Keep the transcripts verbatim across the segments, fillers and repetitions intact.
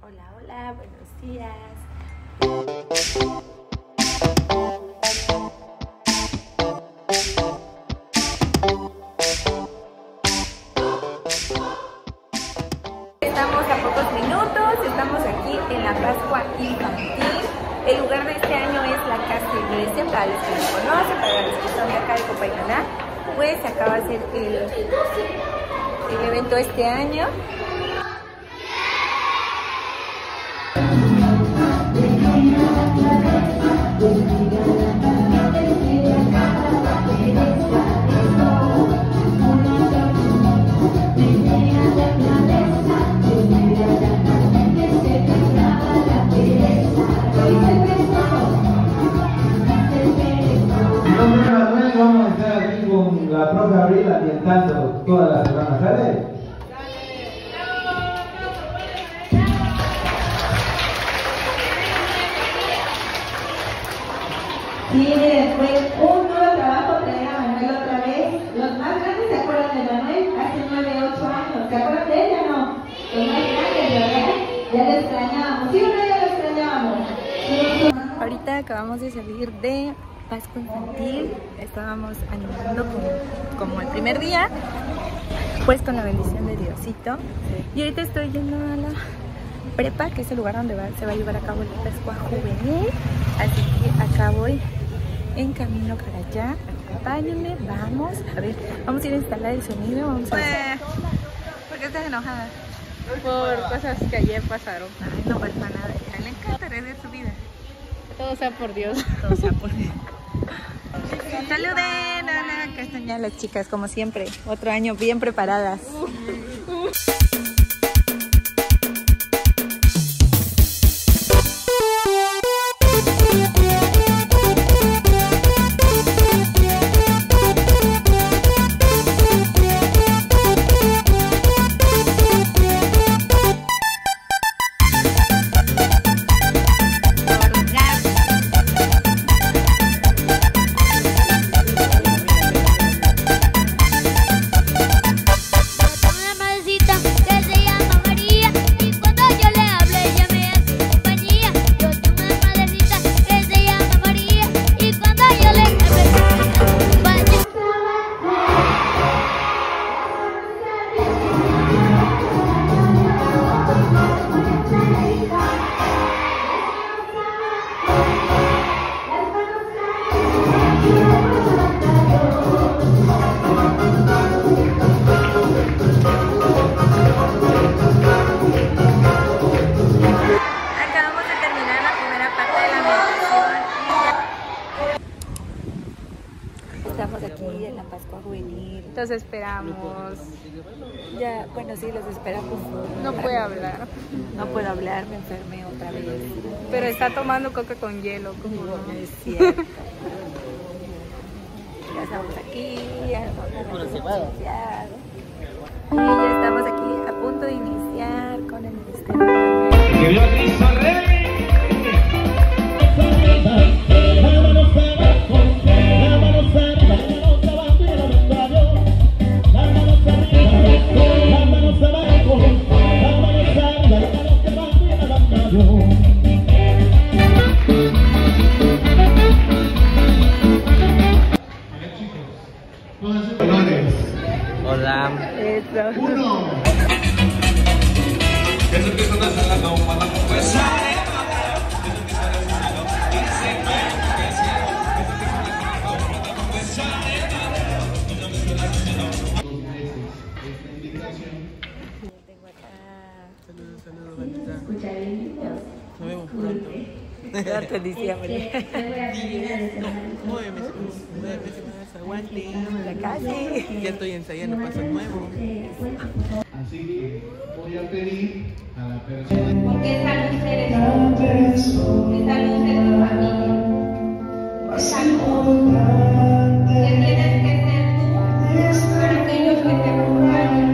Hola, hola, buenos días. Estamos a pocos minutos, estamos aquí en la Pascua Infantil. El lugar de este año es la Casa Iglesia, para los que no conocen, para los que son de acá de Copayaná, pues se acaba de hacer el, el evento este año. Vamos a estar aquí con la profe Abril ambientando toda la semana, ¿sale? Sí, después un nuevo trabajo traer a Manuel otra vez. Los más grandes se acuerdan de Manuel hace nueve, ocho años. ¿Se acuerdan de ella? No. Los más grandes, ¿verdad? Ya lo extrañábamos. ¿Sí o no? Ya lo extrañábamos. Sí. Ahorita acabamos de salir de Pascua Infantil, estábamos animando como, como el primer día, pues con la bendición de Diosito. Y ahorita estoy yendo a la prepa, que es el lugar donde va, se va a llevar a cabo la Pascua Juvenil. Así que acá voy en camino para allá. Acompáñenme, vamos a ver, vamos a ir a instalar el sonido. Vamos a ver. ¿Por qué estás enojada? Por cosas que ayer pasaron. Ay, no pasa nada, a él le encanta reír de su vida. Todo sea por Dios. Todo sea por Dios. Saluden, hola, acá están ya las chicas como siempre, otro año bien preparadas. Estamos aquí en la Pascua Juvenil. Los esperamos. Ya, bueno, sí, los esperamos. No puede hablar. No puedo hablar, me enfermé otra vez. Pero está tomando coca con hielo, como No es cierto. Ya estamos aquí, ya vamos a iniciar. Y ya estamos aquí a punto de iniciar con el ministerio. ¡Que Dios Cristo Rey! Hola. Eso. Uno. Saludos, saludos, bandita. Escucha bien, Dios. Nos vemos pronto. Hasta diciembre. Nueve meses, nueve meses más, aguante. Ya casi. Ya estoy ensayando pasos nuevos. Así que voy a pedir a la persona. ¿Con qué salud eres tú? ¿Qué salud de tu familia? ¿Qué salud? ¿Qué tienes que ser tú para aquellos que te acompañan?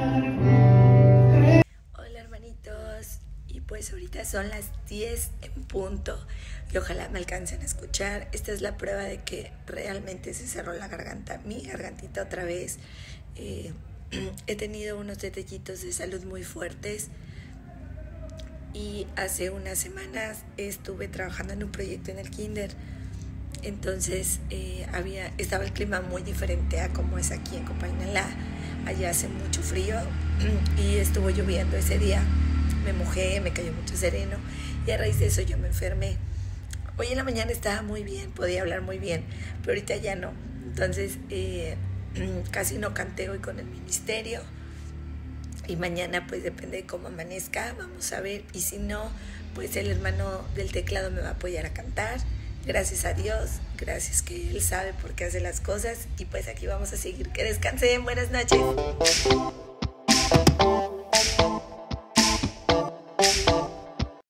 Hola hermanitos, y pues ahorita son las diez en punto y ojalá me alcancen a escuchar. Esta es la prueba de que realmente se cerró la garganta, mi gargantita otra vez. Eh, he tenido unos detallitos de salud muy fuertes y hace unas semanas estuve trabajando en un proyecto en el kinder. Entonces eh, había, estaba el clima muy diferente a como es aquí en Copainalá. Allá hace mucho frío y estuvo lloviendo ese día. Me mojé, me cayó mucho sereno y a raíz de eso yo me enfermé. Hoy en la mañana estaba muy bien, podía hablar muy bien, pero ahorita ya no. Entonces eh, casi no canté hoy con el ministerio. Y mañana pues depende de cómo amanezca, vamos a ver. Y si no, pues el hermano del teclado me va a apoyar a cantar. Gracias a Dios, gracias que Él sabe por qué hace las cosas. Y pues aquí vamos a seguir. Que descansen, buenas noches.